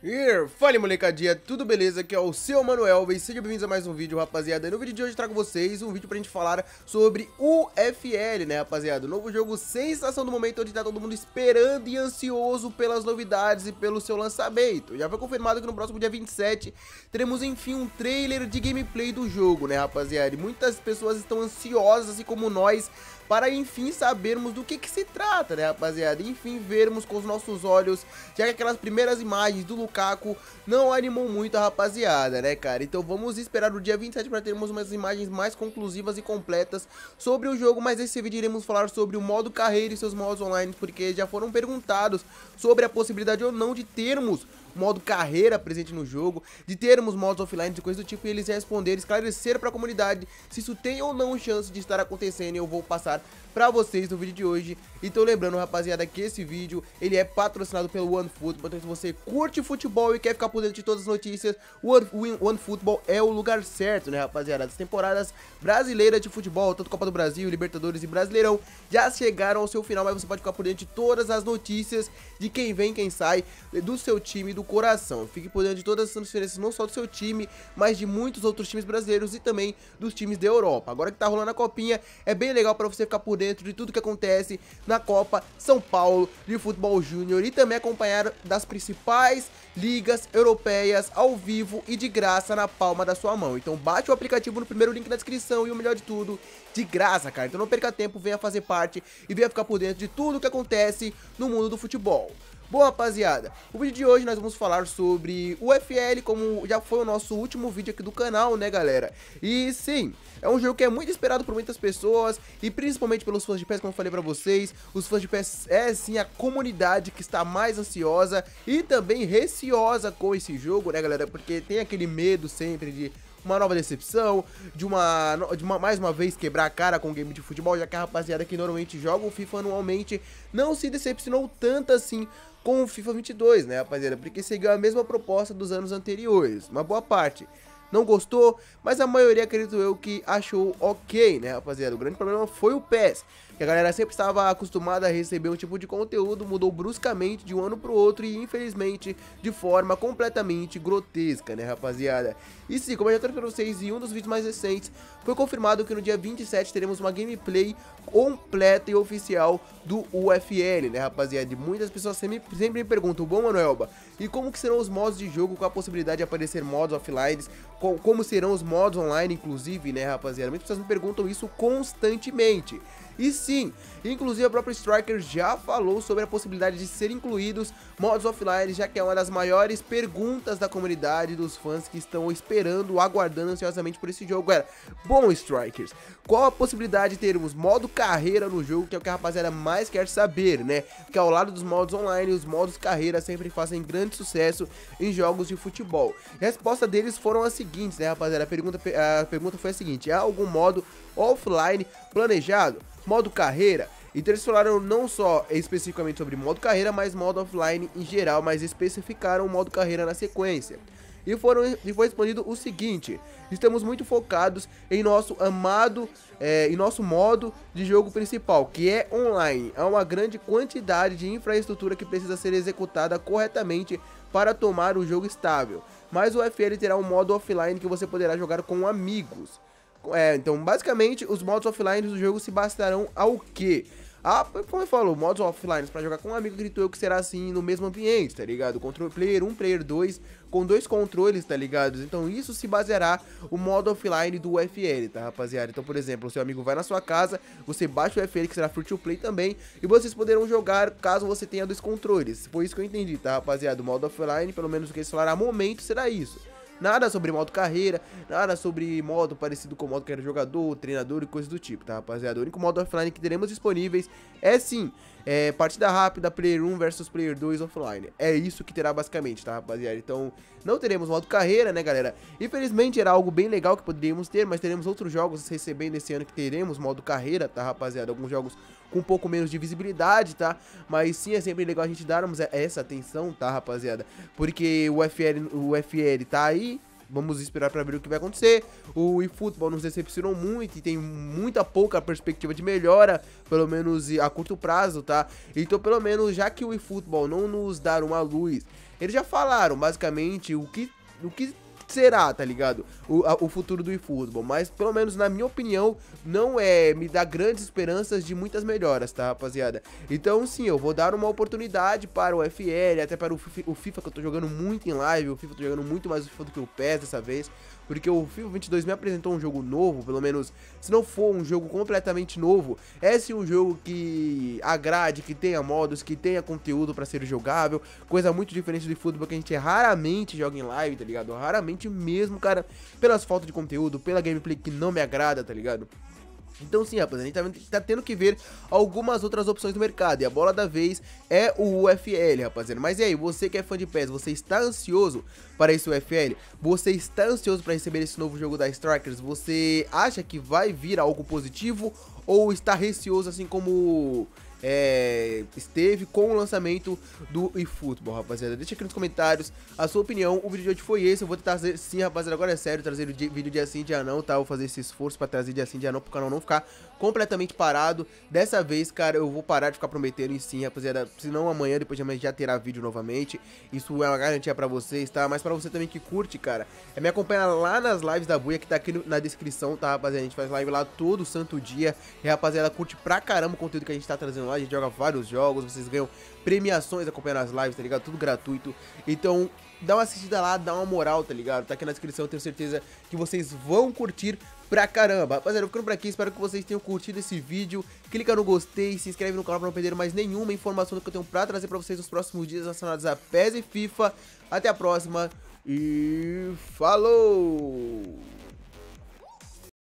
Fala molecadinha, tudo beleza? Aqui é o seu Manuel, e sejam bem-vindos a mais um vídeo, rapaziada. No vídeo de hoje trago vocês um vídeo pra gente falar sobre o UFL, né, rapaziada? O novo jogo sensação do momento, onde tá todo mundo esperando e ansioso pelas novidades e pelo seu lançamento. Já foi confirmado que no próximo dia 27 teremos enfim um trailer de gameplay do jogo, né, rapaziada? E muitas pessoas estão ansiosas, assim como nós, para enfim sabermos do que se trata, né, rapaziada? Enfim vermos com os nossos olhos, já que aquelas primeiras imagens do Lukaku não animou muito a rapaziada, né, cara? Então vamos esperar o dia 27 para termos umas imagens mais conclusivas e completas sobre o jogo, mas nesse vídeo iremos falar sobre o modo carreira e seus modos online, porque já foram perguntados sobre a possibilidade ou não de termos modo carreira presente no jogo, de termos modos offline e coisa do tipo, e eles responderam, esclarecer para a comunidade se isso tem ou não chance de estar acontecendo, e eu vou passar pra vocês no vídeo de hoje. Então lembrando, rapaziada, que esse vídeo ele é patrocinado pelo OneFootball, então se você curte futebol e quer ficar por dentro de todas as notícias, o OneFootball é o lugar certo, né, rapaziada? As temporadas brasileiras de futebol, tanto Copa do Brasil, Libertadores e Brasileirão, já chegaram ao seu final, mas você pode ficar por dentro de todas as notícias de quem vem, quem sai, do seu time, do coração. Fique por dentro de todas as transferências, não só do seu time, mas de muitos outros times brasileiros e também dos times da Europa. Agora que tá rolando a copinha, é bem legal pra você ficar por dentro de tudo que acontece na Copa São Paulo de Futebol Júnior e também acompanhar das principais ligas europeias ao vivo e de graça na palma da sua mão. Então baixe o aplicativo no primeiro link da descrição e o melhor de tudo, de graça, cara. Então não perca tempo, venha fazer parte e venha ficar por dentro de tudo que acontece no mundo do futebol. Bom, rapaziada, o vídeo de hoje nós vamos falar sobre o UFL, como já foi o nosso último vídeo aqui do canal, né, galera? E sim, é um jogo que é muito esperado por muitas pessoas e principalmente pelos fãs de PES, como eu falei pra vocês. Os fãs de PES é sim a comunidade que está mais ansiosa e também receosa com esse jogo, né, galera? Porque tem aquele medo sempre de uma nova decepção, de mais uma vez quebrar a cara com o game de futebol, já que a rapaziada que normalmente joga o FIFA anualmente não se decepcionou tanto assim com o FIFA 22, né, rapaziada, porque seguiu a mesma proposta dos anos anteriores, uma boa parte não gostou, mas a maioria, acredito eu, que achou ok, né, rapaziada. O grande problema foi o PES, que a galera sempre estava acostumada a receber um tipo de conteúdo, mudou bruscamente de um ano pro outro e, infelizmente, de forma completamente grotesca, né, rapaziada. E sim, como eu já trouxe pra vocês em um dos vídeos mais recentes, foi confirmado que no dia 27 teremos uma gameplay completa e oficial do UFL, né, rapaziada. E muitas pessoas sempre me perguntam, bom, Manuelba, e como que serão os modos de jogo com a possibilidade de aparecer modos offline, como serão os modos online, inclusive, né, rapaziada? Muitas pessoas me perguntam isso constantemente. E sim, inclusive a própria Striker já falou sobre a possibilidade de ser incluídos modos offline, já que é uma das maiores perguntas da comunidade, dos fãs que estão esperando, aguardando ansiosamente por esse jogo. Bom, Strikers, qual a possibilidade de termos modo carreira no jogo, que é o que a rapaziada mais quer saber, né? Que ao lado dos modos online, os modos carreira sempre fazem grande sucesso em jogos de futebol. E a resposta deles foram as seguintes, né, rapaziada? A pergunta foi a seguinte: há algum modo offline planejado? Modo carreira? Então eles falaram não só especificamente sobre modo carreira, mas modo offline em geral, mas especificaram o modo carreira na sequência. E foi respondido o seguinte: estamos muito focados em nosso modo de jogo principal, que é online. Há uma grande quantidade de infraestrutura que precisa ser executada corretamente para tomar o jogo estável. Mas o UFL terá um modo offline que você poderá jogar com amigos. Então basicamente os modos offline do jogo se bastarão ao quê? Como eu falo, modos offline para jogar com um amigo, acredito eu que será assim no mesmo ambiente, tá ligado? Controle player 1, player 2, com 2 controles, tá ligado? Então isso se baseará o modo offline do UFL, tá, rapaziada? Então, por exemplo, o seu amigo vai na sua casa, você baixa o UFL, que será free to play também, e vocês poderão jogar caso você tenha 2 controles. Foi isso que eu entendi, tá, rapaziada? O modo offline, pelo menos o que eles falaram a momento, será isso. Nada sobre modo carreira, nada sobre modo parecido com o modo carreira jogador, treinador e coisas do tipo, tá, rapaziada? O único modo offline que teremos disponíveis é sim, partida rápida, player 1 versus player 2 offline. É isso que terá basicamente, tá, rapaziada? Então não teremos modo carreira, né, galera? Infelizmente era algo bem legal que poderíamos ter, mas teremos outros jogos recebendo esse ano que teremos modo carreira, tá, rapaziada? Alguns jogos com um pouco menos de visibilidade, tá? Mas sim, é sempre legal a gente darmos essa atenção, tá, rapaziada? Porque o UFL tá aí, vamos esperar para ver o que vai acontecer. O eFootball nos decepcionou muito e tem muita pouca perspectiva de melhora, pelo menos a curto prazo, tá? Então, pelo menos, já que o eFootball não nos dar uma luz eles já falaram basicamente o que será, tá ligado? O futuro do eFootball, mas pelo menos na minha opinião não me dá grandes esperanças de muitas melhoras, tá, rapaziada? Então sim, eu vou dar uma oportunidade para o FL, até para o FIFA, que eu tô jogando muito em live. O FIFA eu tô jogando muito mais o FIFA do que o PES dessa vez, porque o FIFA 22 me apresentou um jogo novo, pelo menos se não for um jogo completamente novo, é sim um jogo que agrade, que tenha modos, que tenha conteúdo pra ser jogável, coisa muito diferente do eFootball que a gente raramente joga em live, tá ligado? Raramente mesmo, cara, pelas faltas de conteúdo, pela gameplay que não me agrada, tá ligado? Então sim, rapaziada, a gente tá tendo que ver algumas outras opções do mercado, e a bola da vez é o UFL, rapaziada. Mas e aí, você que é fã de PES, você está ansioso para esse UFL? Você está ansioso para receber esse novo jogo da Strikers? Você acha que vai vir algo positivo ou está receoso assim como esteve com o lançamento do eFootball, rapaziada? Deixa aqui nos comentários a sua opinião. O vídeo de hoje foi esse. Eu vou tentar trazer, sim, rapaziada, agora é sério, trazer o vídeo dia sim, dia não, tá? Eu vou fazer esse esforço pra trazer dia sim, dia não, pro canal não ficar completamente parado. Dessa vez, cara, eu vou parar de ficar prometendo em sim, rapaziada, senão amanhã, depois de amanhã, já terá vídeo novamente. Isso é uma garantia pra vocês, tá? Mas pra você também que curte, cara, me acompanha lá nas lives da Buia, que tá aqui na descrição, tá, rapaziada? A gente faz live lá todo santo dia. E, rapaziada, curte pra caramba o conteúdo que a gente tá trazendo lá. A gente joga vários jogos, vocês ganham premiações acompanhando as lives, tá ligado? Tudo gratuito. Então, dá uma assistida lá, dá uma moral, tá ligado? Tá aqui na descrição, eu tenho certeza que vocês vão curtir pra caramba. Rapaziada, eu ficando por aqui, espero que vocês tenham curtido esse vídeo. Clica no gostei, se inscreve no canal pra não perder mais nenhuma informação do que eu tenho pra trazer pra vocês nos próximos dias relacionados a PES e FIFA. Até a próxima e falou!